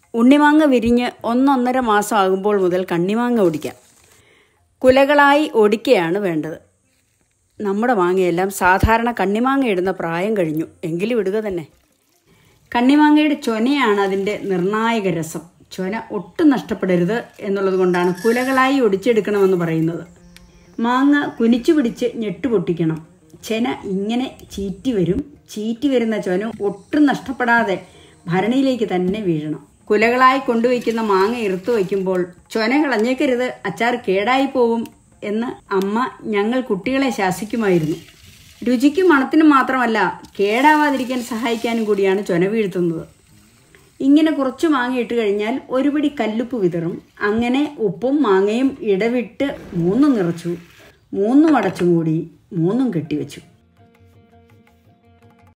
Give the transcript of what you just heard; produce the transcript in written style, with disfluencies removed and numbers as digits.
ഉണ്ണിമാങ്ങ വിരിഞ്ഞ് 1-1.5 മാസം ആകുമ്പോൾ മുതൽ കണ്ണിമാങ്ങ ഒടിക്കാം. കുലകളായി ഒടിക്കുകയാണ് വേണ്ടത്. നമ്മുടെ മാങ്ങയെല്ലാം സാധാരണ കണ്ണിമാങ്ങ ഇടുന്ന പ്രായം കഴിഞ്ഞു. എങ്കിലും ഇടുക തന്നെ. കണ്ണിമാങ്ങയുടെ ചൊനയാണ് അതിൻ്റെ നിർണായക രസം. ചൊന ഒട്ടും നഷ്ടപ്പെടരുത് എന്നുള്ളത് കൊണ്ടാണ് കുലകളായി ഒടിച്ചെടുക്കണമെന്ന് പറയുന്നത്. മാങ്ങ കുനിച്ചു പിടിച്ച് ഞെട്ടുപൊട്ടിക്കണം. ചെന ഇങ്ങനെ ചീറ്റി വരും. ചീറ്റി വരുന്ന ചൊന ഒട്ടും നഷ്ടപ്പെടാതെ ഭരണിയിലേക്ക് തന്നെ വീഴണം. കുലകളായി കൊണ്ടുവയ്ക്കുന്ന മാങ്ങ ഇറുത്തു വയ്ക്കുമ്പോൾ ചൊന കളഞ്ഞേക്കരുത്, അച്ചാർ കേടായി പോവും എന്ന് അമ്മ ഞങ്ങൾ കുട്ടികളെ ശാസിക്കുമായിരുന്നു. രുചിക്കും മണത്തിനും മാത്രമല്ല, കേടാവാതിരിക്കാൻ സഹായിക്കാനും കൂടിയാണ് ചൊന വീഴ്ത്തുന്നത്. ഇങ്ങനെ കുറച്ച് മാങ്ങ ഇട്ട് കഴിഞ്ഞാൽ ഒരു പിടി കല്ലുപ്പ് വിതറും. അങ്ങനെ ഉപ്പും മാങ്ങയും ഇടവിട്ട് 3 നിറച്ചു, 3 അടച്ചും മൂടി, 3 കെട്ടിവെച്ചു.